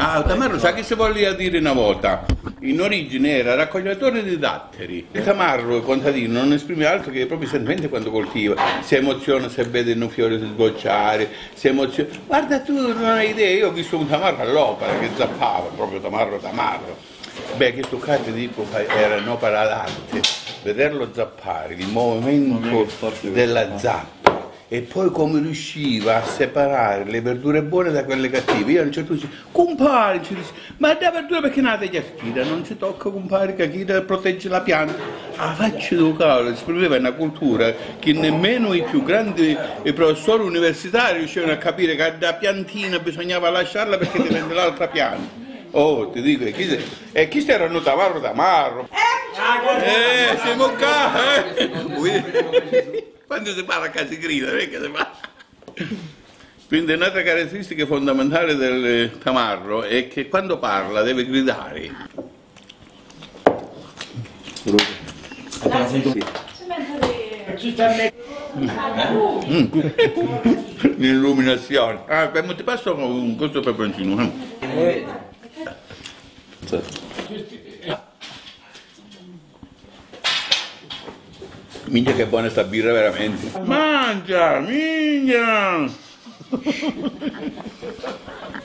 Ah, tamarro, sa che si voleva dire una volta? In origine era raccogliatore di datteri. Il tamarro, il contadino, non esprime altro che i propri sentimenti quando coltiva. Si emoziona se vede un fiore sbocciare, si emoziona. Guarda, tu non hai idea, io ho visto un tamarro all'opera che zappava, proprio tamarro. Beh, che toccate dico era un'opera d'arte, vederlo zappare, il movimento della zappa. E poi come riusciva a separare le verdure buone da quelle cattive. Io a un certo punto dicevo, compare, ci dice, ma da verdura perché nata gli schida? Non si tocca, compare, che chi protegge la pianta. Ah, faccio do cavolo, esprimeva una cultura che nemmeno i più grandi professori universitari riuscivano a capire che da piantina bisognava lasciarla perché dipende l'altra pianta. Oh, ti dico, e chi si era notato da marro? Siamo qua, Quando si parla a si grida, non è che si parla. Quindi un'altra caratteristica fondamentale del tamarro è che quando parla deve gridare. L'illuminazione. Ah, beh, ti passo un questo peperoncino. Minchia che buona sta birra veramente. Mangia, minchia!